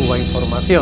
Cuba Información.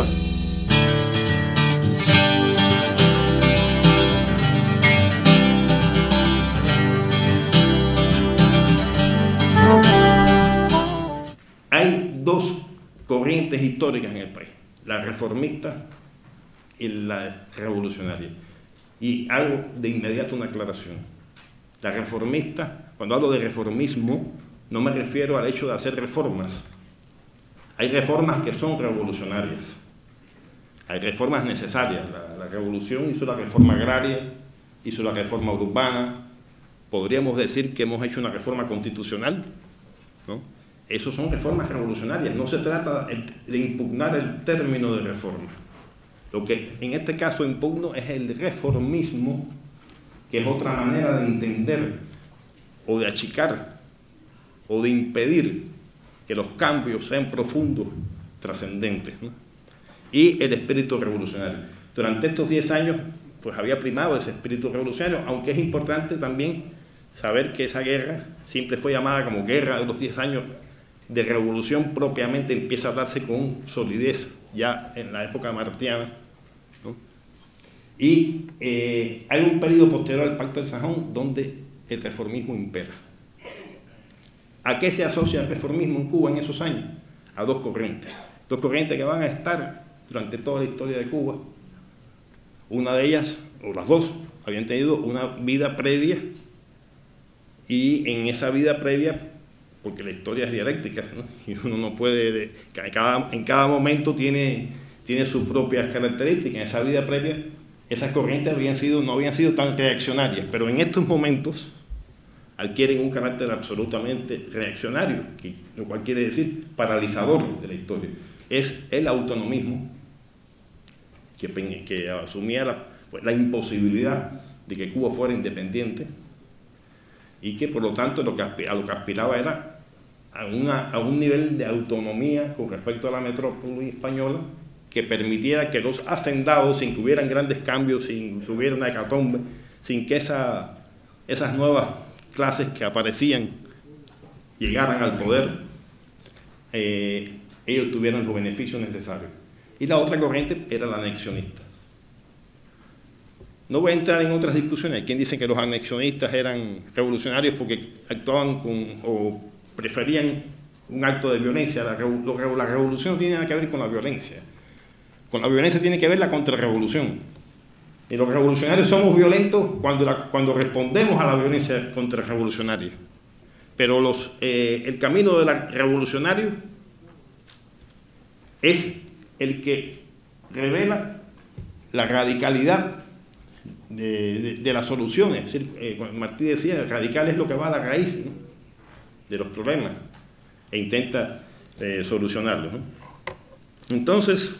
Hay dos corrientes históricas en el país, la reformista y la revolucionaria. Y hago de inmediato una aclaración. La reformista, cuando hablo de reformismo, no me refiero al hecho de hacer reformas. Hay reformas que son revolucionarias. Hay reformas necesarias. La revolución hizo la reforma agraria, hizo la reforma urbana. Podríamos decir que hemos hecho una reforma constitucional, ¿no? Esas son reformas revolucionarias. No se trata de impugnar el término de reforma. Lo que en este caso impugno es el reformismo, que es otra manera de entender o de achicar o de impedir que los cambios sean profundos, trascendentes, ¿no? Y el espíritu revolucionario. Durante estos 10 años pues había primado ese espíritu revolucionario, aunque es importante también saber que esa guerra siempre fue llamada como guerra de los 10 años de revolución, propiamente empieza a darse con solidez ya en la época martiana, ¿no? Y hay un periodo posterior al Pacto de Sajón donde el reformismo impera. ¿A qué se asocia el reformismo en Cuba en esos años? A dos corrientes que van a estar durante toda la historia de Cuba. Una de ellas, o las dos, habían tenido una vida previa, y en esa vida previa, porque la historia es dialéctica, ¿no? Y uno no puede, en cada momento tiene sus propias características. En esa vida previa, esas corrientes no habían sido tan reaccionarias, pero en estos momentos adquieren un carácter absolutamente reaccionario, lo cual quiere decir paralizador de la historia. Es el autonomismo que asumía la imposibilidad de que Cuba fuera independiente, y que por lo tanto a lo que aspiraba era a un nivel de autonomía con respecto a la metrópoli española que permitiera que los hacendados, sin que hubieran grandes cambios, sin que hubiera una hecatombe, sin que esas nuevas clases que aparecían llegaran al poder, ellos tuvieran los beneficios necesarios. Y la otra corriente era la anexionista. No voy a entrar en otras discusiones. Hay quien dice que los anexionistas eran revolucionarios porque actuaban o preferían un acto de violencia. La revolución no tiene nada que ver con la violencia. Con la violencia tiene que ver la contrarrevolución. Y los revolucionarios somos violentos cuando respondemos a la violencia contrarrevolucionaria. Pero el camino del revolucionario es el que revela la radicalidad de las soluciones. Es decir, Martí decía, radical es lo que va a la raíz, ¿no?, de los problemas e intenta solucionarlos, ¿no? Entonces,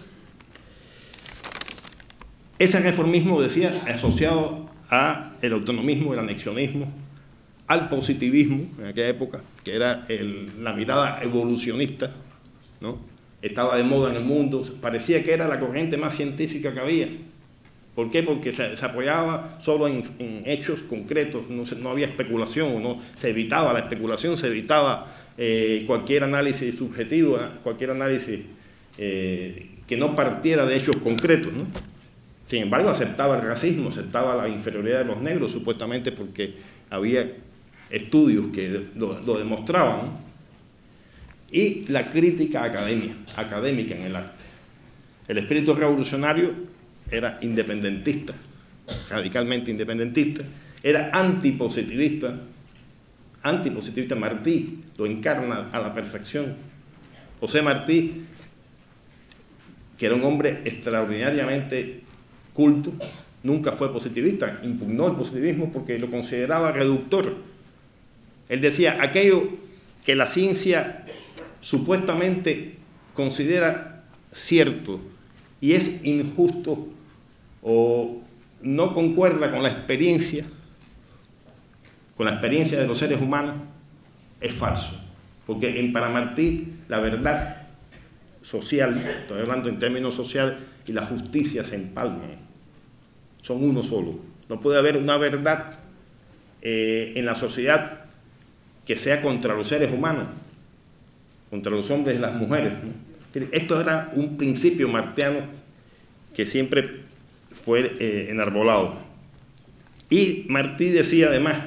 ese reformismo, decía, asociado al autonomismo, el anexionismo, al positivismo en aquella época, que era la mirada evolucionista, ¿no? Estaba de moda en el mundo, parecía que era la corriente más científica que había. ¿Por qué? Porque se apoyaba solo en hechos concretos, no había especulación, se evitaba la especulación, se evitaba cualquier análisis subjetivo, cualquier análisis que no partiera de hechos concretos, ¿no? Sin embargo, aceptaba el racismo, aceptaba la inferioridad de los negros, supuestamente porque había estudios que lo demostraban, ¿no? Y la crítica académica en el arte. El espíritu revolucionario era independentista, radicalmente independentista, era antipositivista. Martí lo encarna a la perfección. José Martí, que era un hombre extraordinariamente culto, nunca fue positivista, impugnó el positivismo porque lo consideraba reductor. Él decía, aquello que la ciencia supuestamente considera cierto y es injusto o no concuerda con la experiencia de los seres humanos, es falso. Porque para Martí la verdad social, estoy hablando en términos sociales, y la justicia se empalman, son uno solo. No puede haber una verdad en la sociedad que sea contra los seres humanos, contra los hombres y las mujeres, ¿no? Esto era un principio martiano que siempre fue enarbolado. Y Martí decía además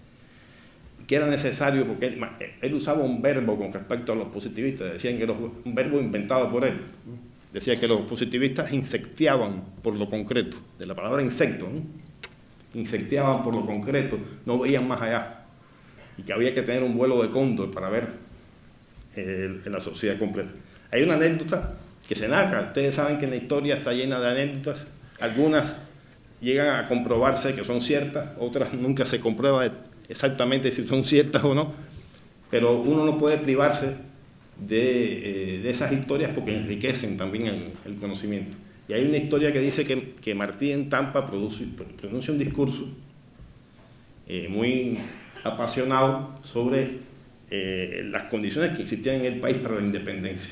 que era necesario, porque él usaba un verbo con respecto a los positivistas, decían que era un verbo inventado por él. Decía que los positivistas insecteaban por lo concreto, de la palabra insecto, ¿no? Insecteaban por lo concreto, no veían más allá, y que había que tener un vuelo de cóndor para ver la sociedad completa. Hay una anécdota que se narra, ustedes saben que la historia está llena de anécdotas, algunas llegan a comprobarse que son ciertas, otras nunca se comprueba exactamente si son ciertas o no, pero uno no puede privarse de esas historias porque enriquecen también el conocimiento. Y hay una historia que dice que Martí en Tampa pronuncia un discurso muy apasionado sobre las condiciones que existían en el país para la independencia.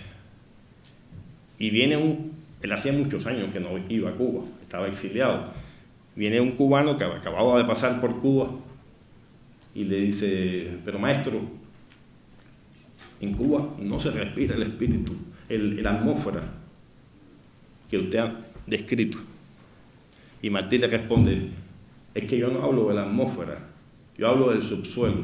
Y viene él hacía muchos años que no iba a Cuba, estaba exiliado. Viene un cubano que acababa de pasar por Cuba y le dice, pero maestro, en Cuba no se respira el espíritu, la atmósfera que usted ha descrito. Y Martí le responde, es que yo no hablo de la atmósfera, yo hablo del subsuelo.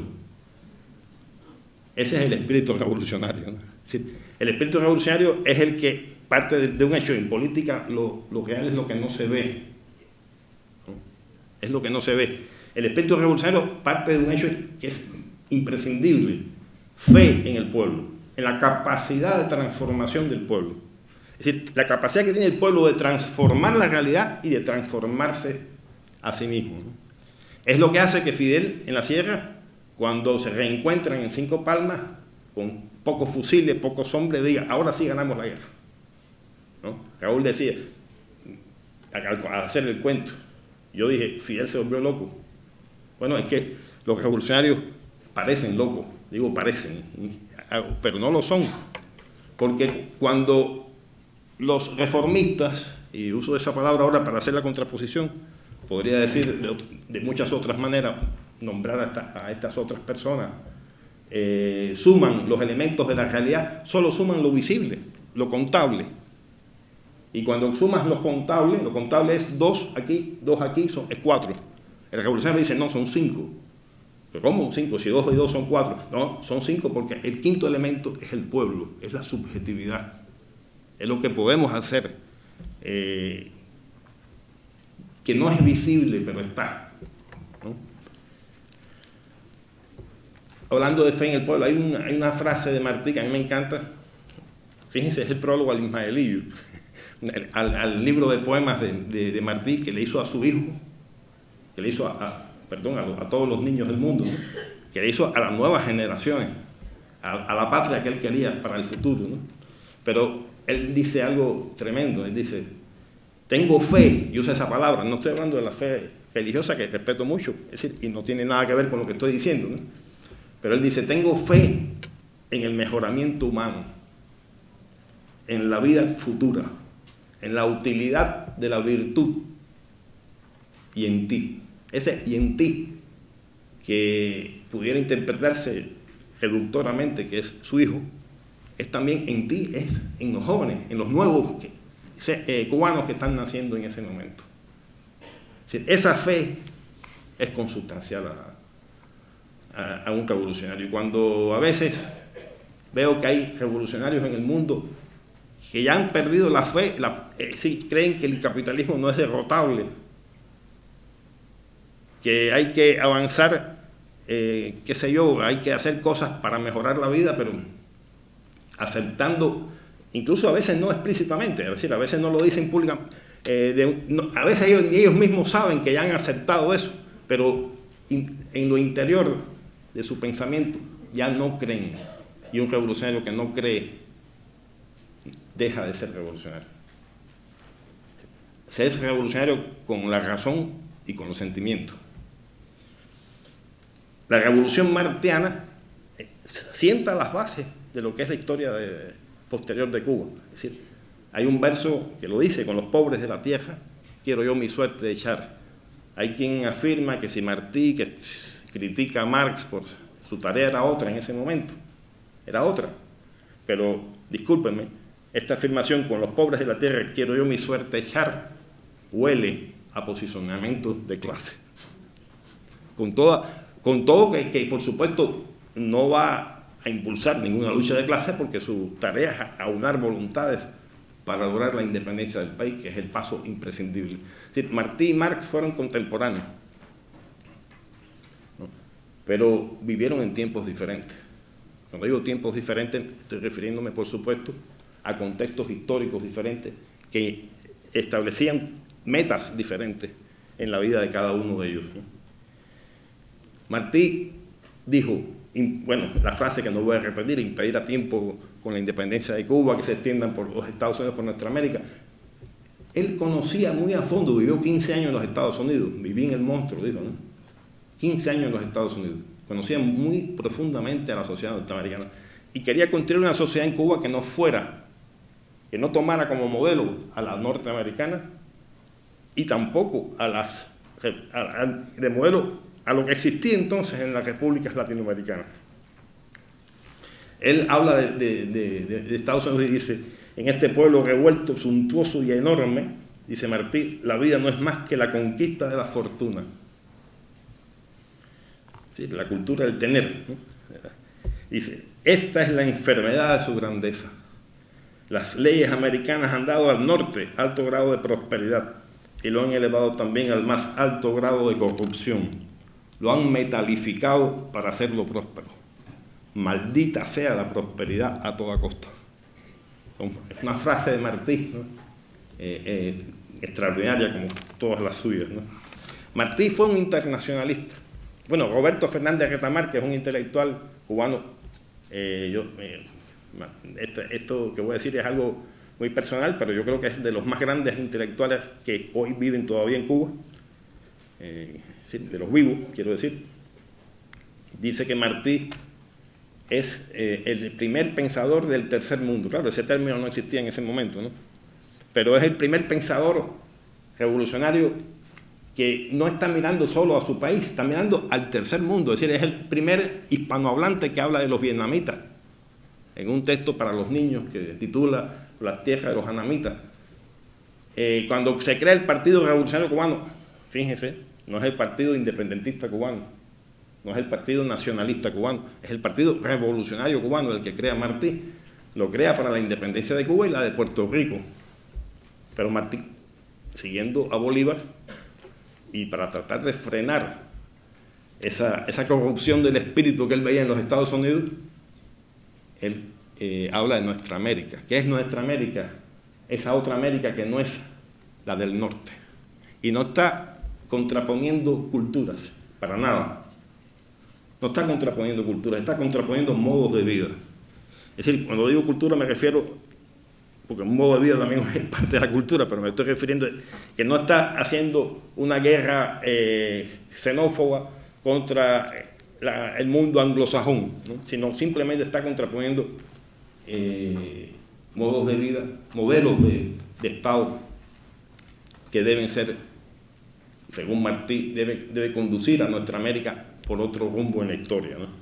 Ese es el espíritu revolucionario, ¿no? Es decir, el espíritu revolucionario es el que parte de un hecho. En política lo real es lo que no se ve, ¿no? Es lo que no se ve. El espíritu revolucionario parte de un hecho que es imprescindible: fe en el pueblo, en la capacidad de transformación del pueblo. Es decir, la capacidad que tiene el pueblo de transformar la realidad y de transformarse a sí mismo, ¿no? Es lo que hace que Fidel en la sierra, cuando se reencuentran en Cinco Palmas, con pocos fusiles, pocos hombres, diga, ahora sí ganamos la guerra, ¿no? Raúl decía, al hacer el cuento, yo dije, Fidel se volvió loco. Bueno, es que los revolucionarios parecen locos, digo parecen, pero no lo son, porque cuando los reformistas, y uso esa palabra ahora para hacer la contraposición, podría decir de muchas otras maneras, nombrar a estas otras personas, suman los elementos de la realidad, solo suman lo visible, lo contable. Y cuando sumas lo contable es 2 aquí, es 4. El revolucionario dice, no, son 5. ¿Pero cómo 5? Si 2 y 2 son 4. No, son 5 porque el quinto elemento es el pueblo, es la subjetividad. Es lo que podemos hacer, que no es visible, pero está, ¿no? Hablando de fe en el pueblo, hay una frase de Martí que a mí me encanta. Fíjense, es el prólogo al Ismaelillo, al libro de poemas de Martí, que le hizo a su hijo, que le hizo a todos los niños del mundo, ¿no? Que le hizo a las nuevas generaciones, a la patria que él quería para el futuro, ¿no? Pero él dice algo tremendo, él dice, tengo fe, y usa esa palabra, no estoy hablando de la fe religiosa, que respeto mucho, es decir, y no tiene nada que ver con lo que estoy diciendo, ¿no? Pero él dice, tengo fe en el mejoramiento humano, en la vida futura, en la utilidad de la virtud, y en ti. Ese y en ti, que pudiera interpretarse reductoramente, que es su hijo, es también en ti, es en los jóvenes, en los nuevos cubanos que están naciendo en ese momento. Es decir, esa fe es consubstancial a un revolucionario. Y cuando a veces veo que hay revolucionarios en el mundo que ya han perdido la fe, sí, creen que el capitalismo no es derrotable, que hay que avanzar, qué sé yo, hay que hacer cosas para mejorar la vida, pero aceptando, incluso a veces no explícitamente, es decir, a veces no lo dicen públicamente, a veces ellos mismos saben que ya han aceptado eso, pero en lo interior de su pensamiento ya no creen. Y un revolucionario que no cree deja de ser revolucionario. Se es revolucionario con la razón y con los sentimientos. La revolución martiana sienta las bases de lo que es la historia posterior de Cuba. Es decir, hay un verso que lo dice, con los pobres de la tierra quiero yo mi suerte de echar. Hay quien afirma que si Martí, que critica a Marx por su tarea, era otra en ese momento, era otra. Pero, discúlpenme, Esta afirmación, con los pobres de la tierra quiero yo mi suerte echar, huele a posicionamiento de clase. Con todo que por supuesto no va a impulsar ninguna lucha de clase, porque su tarea es aunar voluntades para lograr la independencia del país, que es el paso imprescindible. Es decir, Martí y Marx fueron contemporáneos, ¿no? Pero vivieron en tiempos diferentes. Cuando digo tiempos diferentes, estoy refiriéndome, por supuesto, a contextos históricos diferentes que establecían metas diferentes en la vida de cada uno de ellos, ¿no? Martí dijo, bueno, la frase que no voy a repetir, impedir a tiempo con la independencia de Cuba, que se extiendan por los Estados Unidos, por nuestra América. Él conocía muy a fondo, vivió 15 años en los Estados Unidos, viví en el monstruo, dijo, ¿no? 15 años en los Estados Unidos, conocía muy profundamente a la sociedad norteamericana y quería construir una sociedad en Cuba que no tomara como modelo a la norteamericana y tampoco de modelo a lo que existía entonces en las repúblicas latinoamericanas. Él habla de Estados Unidos y dice, en este pueblo revuelto, suntuoso y enorme, dice Martí, la vida no es más que la conquista de la fortuna. Sí, la cultura del tener, ¿no? Dice, esta es la enfermedad de su grandeza. Las leyes americanas han dado al norte alto grado de prosperidad y lo han elevado también al más alto grado de corrupción. Lo han metalificado para hacerlo próspero. Maldita sea la prosperidad a toda costa. Es una frase de Martí, ¿no? Extraordinaria como todas las suyas, ¿no? Martí fue un internacionalista. Bueno, Roberto Fernández Retamar, que es un intelectual cubano, esto que voy a decir es algo muy personal, pero yo creo que es de los más grandes intelectuales que hoy viven todavía en Cuba, sí, de los vivos, quiero decir. Dice que Martí es el primer pensador del tercer mundo. Claro, ese término no existía en ese momento, ¿no? Pero es el primer pensador revolucionario que no está mirando solo a su país, está mirando al tercer mundo. Es decir, es el primer hispanohablante que habla de los vietnamitas, en un texto para los niños que titula La tierra de los anamitas. Cuando se crea el Partido Revolucionario Cubano, fíjense, no es el Partido Independentista Cubano, no es el Partido Nacionalista Cubano, es el Partido Revolucionario Cubano el que crea Martí. Lo crea para la independencia de Cuba y la de Puerto Rico. Pero Martí, siguiendo a Bolívar, y para tratar de frenar esa corrupción del espíritu que él veía en los Estados Unidos, él habla de nuestra América. ¿Qué es nuestra América? Esa otra América que no es la del norte. Y no está contraponiendo culturas, para nada. No está contraponiendo culturas, está contraponiendo modos de vida. Es decir, cuando digo cultura me refiero, porque un modo de vida también es parte de la cultura, pero me estoy refiriendo a que no está haciendo una guerra xenófoba contra el mundo anglosajón, ¿no? Sino simplemente está contraponiendo modos de vida, modelos de Estado que deben ser, según Martí, debe conducir a nuestra América por otro rumbo en la historia, ¿no?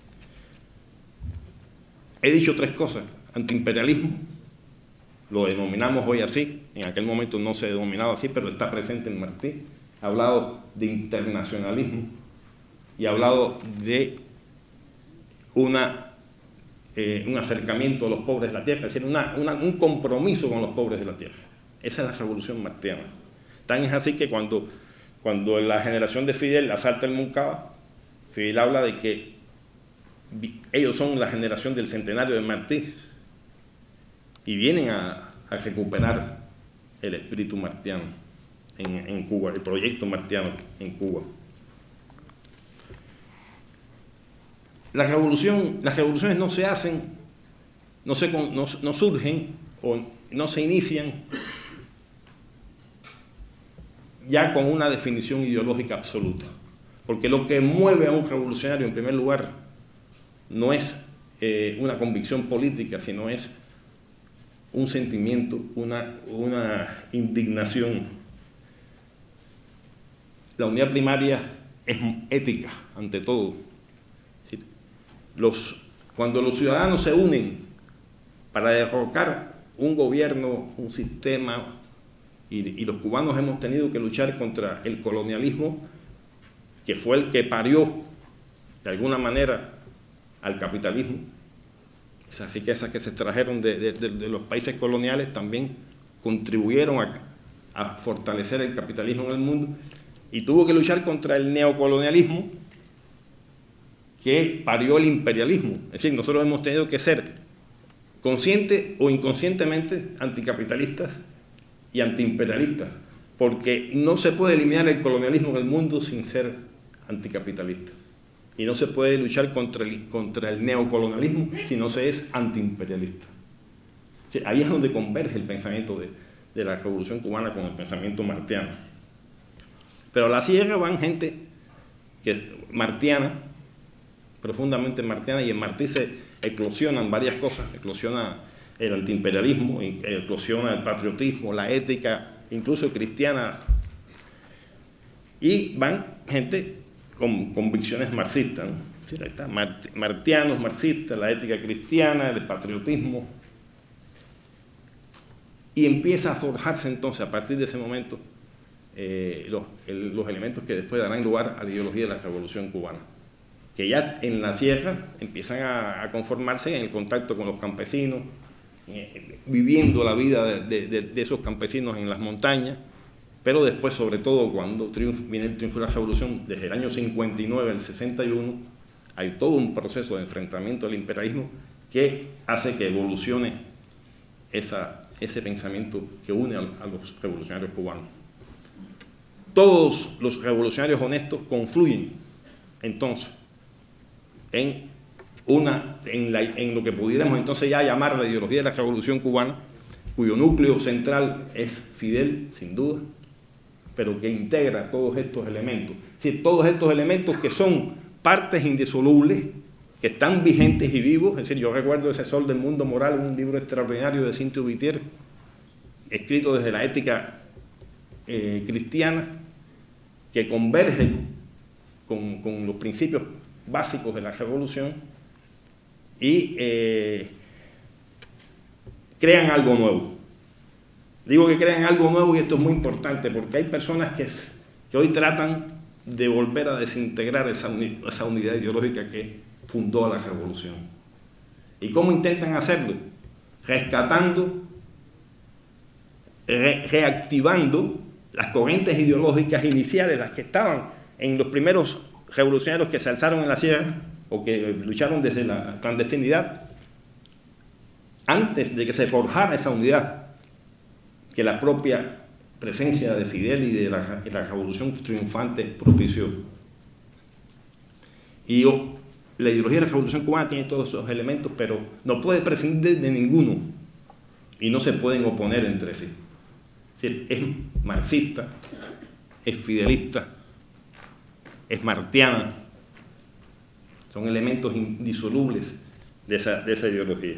He dicho tres cosas: antiimperialismo, lo denominamos hoy así, en aquel momento no se denominaba así, pero está presente en Martí. Ha hablado de internacionalismo y ha hablado de un acercamiento a los pobres de la tierra, es decir, un compromiso con los pobres de la tierra. Esa es la revolución martiana. Tan es así que cuando la generación de Fidel asalta el Moncada, Fidel habla de que ellos son la generación del centenario de Martí y vienen a recuperar el espíritu martiano en Cuba, el proyecto martiano en Cuba. Las revoluciones no se hacen, no surgen o no se inician ya con una definición ideológica absoluta. Porque lo que mueve a un revolucionario, en primer lugar, no es una convicción política, sino es un sentimiento, una indignación. La unidad primaria es ética, ante todo. Es decir, cuando los ciudadanos se unen para derrocar un gobierno, un sistema, y los cubanos hemos tenido que luchar contra el colonialismo, que fue el que parió, de alguna manera, al capitalismo. Esas riquezas que se extrajeron de los países coloniales también contribuyeron a fortalecer el capitalismo en el mundo, y tuvo que luchar contra el neocolonialismo que parió el imperialismo. Es decir, nosotros hemos tenido que ser consciente o inconscientemente anticapitalistas y antiimperialistas, porque no se puede eliminar el colonialismo en el mundo sin ser anticapitalista, y no se puede luchar contra el neocolonialismo si no se es antiimperialista. Sí, ahí es donde converge el pensamiento de la Revolución Cubana con el pensamiento martiano. Pero a la sierra van gente martiana, profundamente martiana, y en Martí se eclosionan varias cosas. Eclosiona el antiimperialismo, eclosiona el patriotismo, la ética, incluso cristiana, y van gente con convicciones marxistas, ¿no? Sí, ahí está, martianos, marxistas, la ética cristiana, el patriotismo, y empieza a forjarse entonces a partir de ese momento los elementos que después darán lugar a la ideología de la Revolución Cubana, que ya en la sierra empiezan a conformarse en el contacto con los campesinos, viviendo la vida de esos campesinos en las montañas, pero después, sobre todo, cuando viene el triunfo de la Revolución, desde el año 59 al 61, hay todo un proceso de enfrentamiento al imperialismo que hace que evolucione ese pensamiento que une a los revolucionarios cubanos. Todos los revolucionarios honestos confluyen entonces en lo que pudiéramos entonces ya llamar la ideología de la Revolución Cubana, cuyo núcleo central es Fidel, sin duda, pero que integra todos estos elementos. Es decir, todos estos elementos que son partes indisolubles, que están vigentes y vivos. Es decir, yo recuerdo ese Sol del Mundo Moral, un libro extraordinario de Cintio Vitier, escrito desde la ética cristiana, que converge con los principios básicos de la Revolución y crean algo nuevo. Digo que crean algo nuevo, y esto es muy importante porque hay personas que hoy tratan de volver a desintegrar esa unidad ideológica que fundó a la Revolución. ¿Y cómo intentan hacerlo? Rescatando, reactivando las corrientes ideológicas iniciales, las que estaban en los primeros revolucionarios que se alzaron en la sierra o que lucharon desde la clandestinidad, antes de que se forjara esa unidad que la propia presencia de Fidel y de la revolución triunfante propició. Y la ideología de la Revolución Cubana tiene todos esos elementos, pero no puede prescindir de ninguno y no se pueden oponer entre sí. Es decir, es marxista, es fidelista, es martiana, son elementos indisolubles de esa ideología.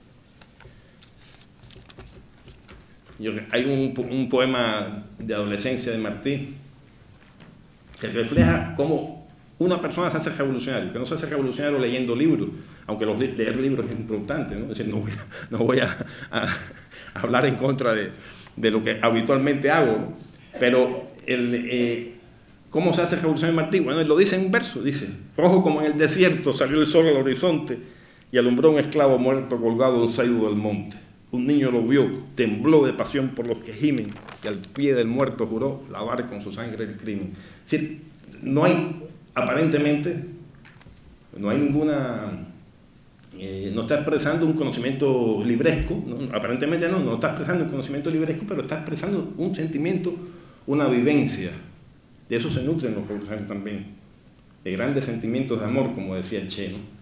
Hay un poema de adolescencia de Martí que refleja cómo una persona se hace revolucionario, que no se hace revolucionario leyendo libros, aunque leer libros es importante, ¿no? Es decir, no voy a hablar en contra de lo que habitualmente hago, ¿no? Pero ¿cómo se hace revolucionario Martí? Bueno, él lo dice en un verso, dice: rojo como en el desierto salió el sol al horizonte y alumbró un esclavo muerto colgado del saido del monte. Un niño lo vio, tembló de pasión por los que gimen, y al pie del muerto juró lavar con su sangre el crimen. Es decir, no hay, aparentemente, no hay ninguna, no está expresando un conocimiento libresco, ¿no? Aparentemente no está expresando un conocimiento libresco, pero está expresando un sentimiento, una vivencia. De eso se nutren los revolucionarios también, de grandes sentimientos de amor, como decía el Che, ¿no?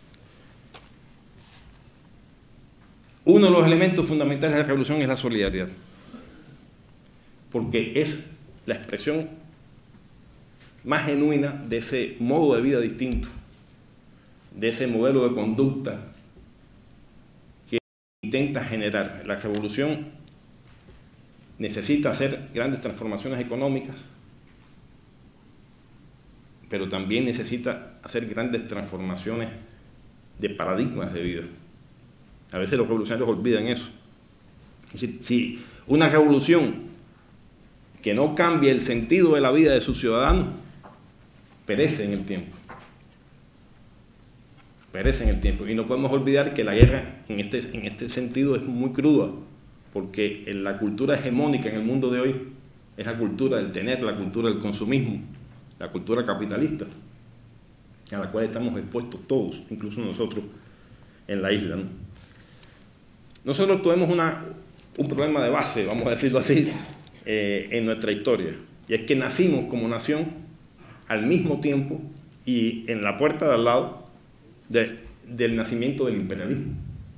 Uno de los elementos fundamentales de la revolución es la solidaridad, porque es la expresión más genuina de ese modo de vida distinto, de ese modelo de conducta que intenta generar. La revolución necesita hacer grandes transformaciones económicas, pero también necesita hacer grandes transformaciones de paradigmas de vida. A veces los revolucionarios olvidan eso. Si una revolución que no cambie el sentido de la vida de sus ciudadanos, perece en el tiempo. Perece en el tiempo. Y no podemos olvidar que la guerra en este sentido es muy cruda, porque la cultura hegemónica en el mundo de hoy es la cultura del tener, la cultura del consumismo, la cultura capitalista, a la cual estamos expuestos todos, incluso nosotros en la isla, ¿no? Nosotros tuvimos un problema de base, vamos a decirlo así, en nuestra historia, y es que nacimos como nación al mismo tiempo y en la puerta de al lado del nacimiento del imperialismo.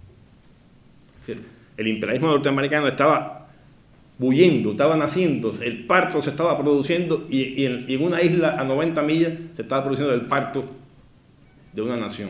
El imperialismo norteamericano estaba bulliendo, estaba naciendo, el parto se estaba produciendo y en una isla a 90 millas se estaba produciendo el parto de una nación.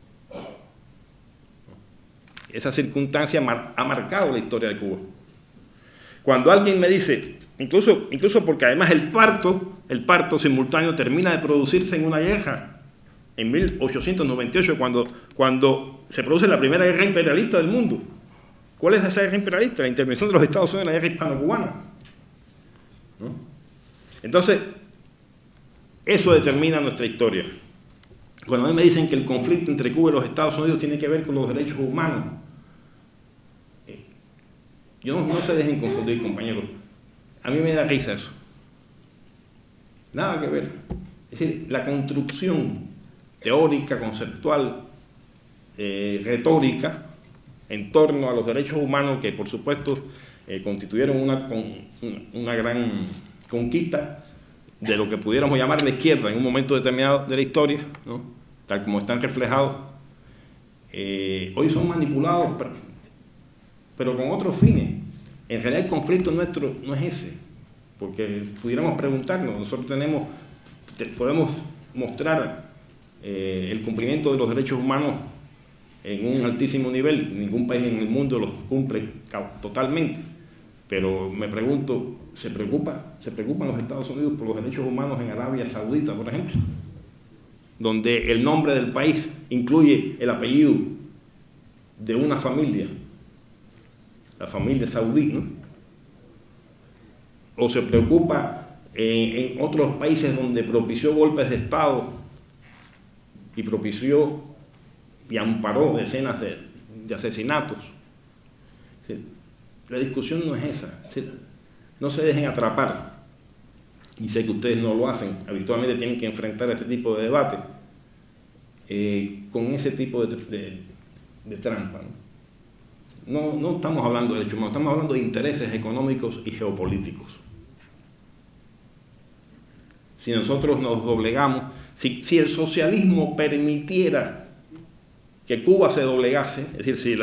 Esa circunstancia ha marcado la historia de Cuba. Cuando alguien me dice, incluso porque además el parto simultáneo termina de producirse en una guerra, en 1898, cuando se produce la primera guerra imperialista del mundo. ¿Cuál es esa guerra imperialista? La intervención de los Estados Unidos en la guerra hispano-cubana, ¿no? Entonces, eso determina nuestra historia. Cuando a mí me dicen que el conflicto entre Cuba y los Estados Unidos tiene que ver con los derechos humanos, no se dejen confundir, compañeros. A mí me da risa eso. Nada que ver. Es decir, la construcción teórica, conceptual, retórica, en torno a los derechos humanos, que por supuesto constituyeron una gran conquista de lo que pudiéramos llamar la izquierda en un momento determinado de la historia, ¿no? Tal como están reflejados, hoy son manipulados, pero con otros fines. En realidad el conflicto nuestro no es ese, porque pudiéramos preguntarnos, nosotros podemos mostrar el cumplimiento de los derechos humanos en un altísimo nivel. Ningún país en el mundo los cumple totalmente, pero me pregunto, ¿se preocupan los Estados Unidos por los derechos humanos en Arabia Saudita, por ejemplo? Donde el nombre del país incluye el apellido de una familia, la familia saudí, ¿no? O se preocupa en otros países donde propició golpes de Estado y propició y amparó decenas de asesinatos. La discusión no es esa. No se dejen atrapar, y sé que ustedes no lo hacen, habitualmente tienen que enfrentar este tipo de debate con ese tipo de trampa, ¿no? No estamos hablando de derechos humanos, estamos hablando de intereses económicos y geopolíticos. Si nosotros nos doblegamos, si el socialismo permitiera que Cuba se doblegase, es decir,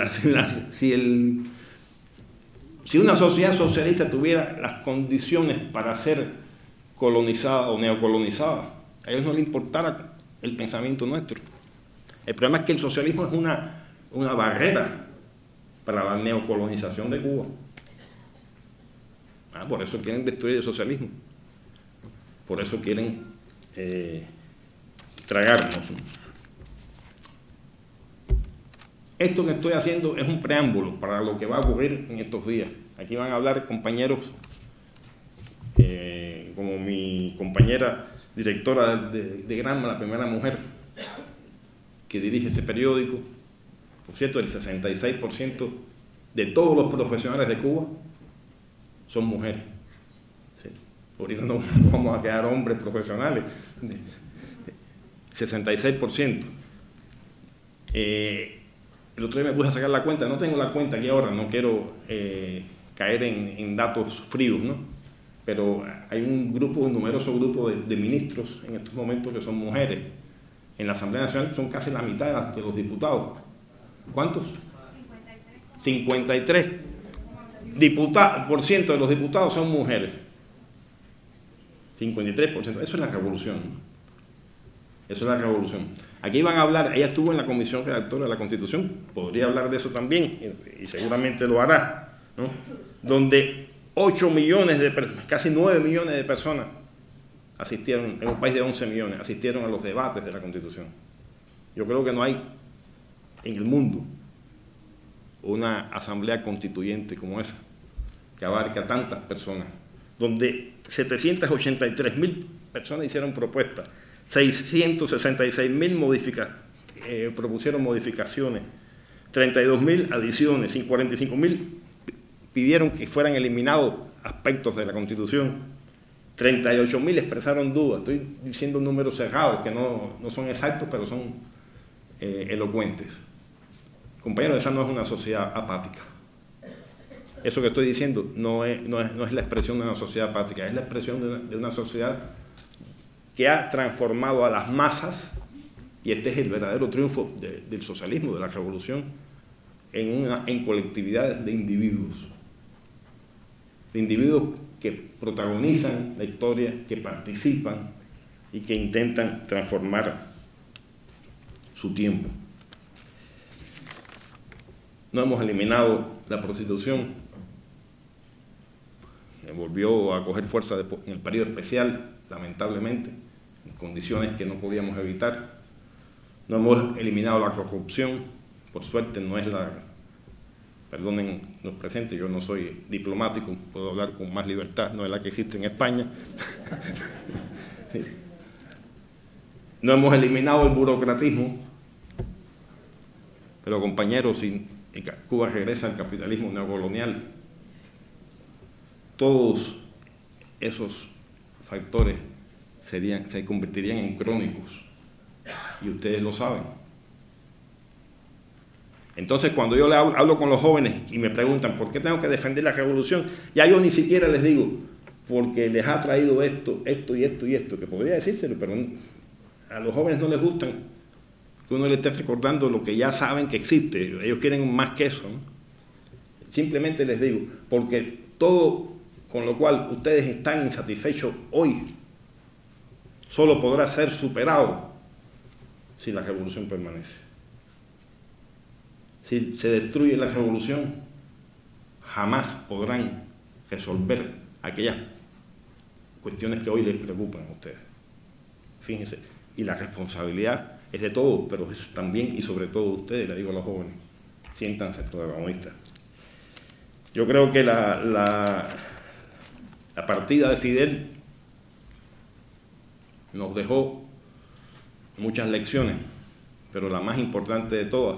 si una sociedad socialista tuviera las condiciones para ser colonizada o neocolonizada, a ellos no les importara el pensamiento nuestro. El problema es que el socialismo es una barrera para la neocolonización de Cuba. Por eso quieren destruir el socialismo. Por eso quieren tragarnos. Esto que estoy haciendo es un preámbulo para lo que va a ocurrir en estos días. Aquí van a hablar compañeros como mi compañera directora de Granma, la primera mujer que dirige este periódico. Por cierto, el 66% de todos los profesionales de Cuba son mujeres. Sí. Ahorita no vamos a quedar hombres profesionales. 66%. El otro día me puse a sacar la cuenta, no tengo la cuenta aquí ahora, no quiero caer en datos fríos, ¿no? Pero hay un numeroso grupo de ministros en estos momentos que son mujeres. En la Asamblea Nacional son casi la mitad de los diputados. ¿Cuántos? 53%. 53% de los diputados son mujeres. 53%. Eso es la revolución. Eso es la revolución. Aquí van a hablar, ella estuvo en la comisión redactora de la Constitución, podría hablar de eso también, y seguramente lo hará, ¿no? Donde 8 millones casi 9 millones de personas asistieron, en un país de 11 millones, asistieron a los debates de la Constitución. Yo creo que no hay en el mundo una asamblea constituyente como esa, que abarca tantas personas, donde 783.000 personas hicieron propuestas, 666.000 propusieron modificaciones, 32.000 adiciones, 45.000 pidieron que fueran eliminados aspectos de la Constitución, 38.000 expresaron dudas. Estoy diciendo números cerrados que no son exactos, pero son elocuentes. Compañeros, esa no es una sociedad apática. Eso que estoy diciendo no es la expresión de una sociedad apática, es la expresión de una sociedad que ha transformado a las masas, y este es el verdadero triunfo del socialismo, de la revolución, en colectividades de individuos que protagonizan la historia, que participan y que intentan transformar su tiempo. No hemos eliminado la prostitución, volvió a coger fuerza en el periodo especial, lamentablemente, en condiciones que no podíamos evitar. No hemos eliminado la corrupción, por suerte no es la... Perdonen los presentes, yo no soy diplomático, puedo hablar con más libertad, no es la que existe en España. No hemos eliminado el burocratismo, pero compañeros, si Cuba regresa al capitalismo neocolonial, todos esos factores se convertirían en crónicos, y ustedes lo saben. Entonces, cuando yo hablo con los jóvenes y me preguntan ¿por qué tengo que defender la revolución? Ya yo ni siquiera les digo porque les ha traído esto, esto y esto y esto, que podría decírselo, pero a los jóvenes no les gustan que uno les esté recordando lo que ya saben que existe. Ellos quieren más que eso, ¿no? Simplemente les digo, porque todo con lo cual ustedes están insatisfechos hoy solo podrá ser superado si la revolución permanece. Si se destruye la revolución, jamás podrán resolver aquellas cuestiones que hoy les preocupan a ustedes. Fíjense, y la responsabilidad es de todos, pero es también y sobre todo de ustedes, le digo a los jóvenes, siéntanse protagonistas. Yo creo que la partida de Fidel nos dejó muchas lecciones, pero la más importante de todas,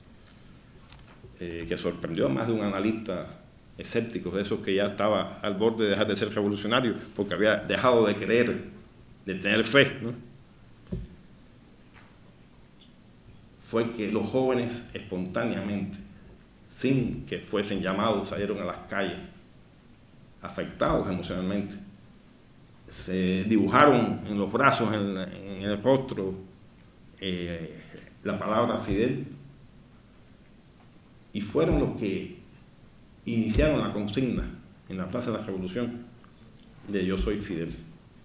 que sorprendió a más de un analista escéptico, de esos que ya estaba al borde de dejar de ser revolucionario porque había dejado de creer, de tener fe, ¿no? Fue que los jóvenes espontáneamente, sin que fuesen llamados, salieron a las calles, afectados emocionalmente, se dibujaron en los brazos, en el rostro, la palabra Fidel, y fueron los que iniciaron la consigna en la Plaza de la Revolución de Yo soy Fidel.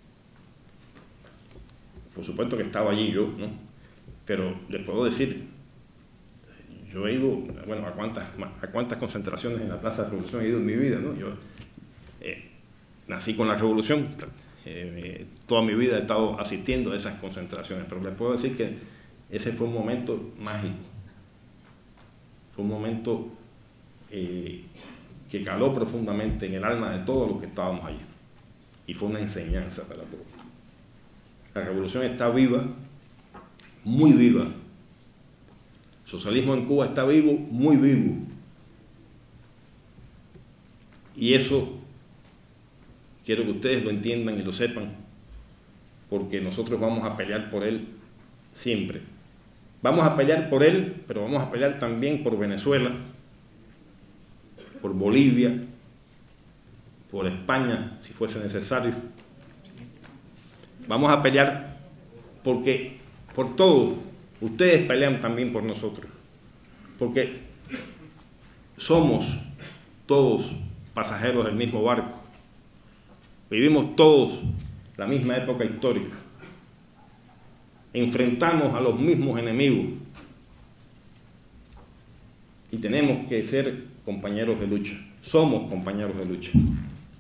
Por supuesto que estaba allí yo, ¿no? Pero les puedo decir, yo he ido, bueno, a cuántas concentraciones en la Plaza de la Revolución he ido en mi vida, ¿no? Yo nací con la Revolución, toda mi vida he estado asistiendo a esas concentraciones, pero les puedo decir que ese fue un momento mágico. Fue un momento que caló profundamente en el alma de todos los que estábamos allí. Y fue una enseñanza para todos. La revolución está viva, muy viva. El socialismo en Cuba está vivo, muy vivo. Y eso quiero que ustedes lo entiendan y lo sepan, porque nosotros vamos a pelear por él siempre. Vamos a pelear por él, pero vamos a pelear también por Venezuela, por Bolivia, por España, si fuese necesario. Vamos a pelear por todos. Ustedes pelean también por nosotros, porque somos todos pasajeros del mismo barco. Vivimos todos la misma época histórica. Enfrentamos a los mismos enemigos y tenemos que ser compañeros de lucha. Somos compañeros de lucha.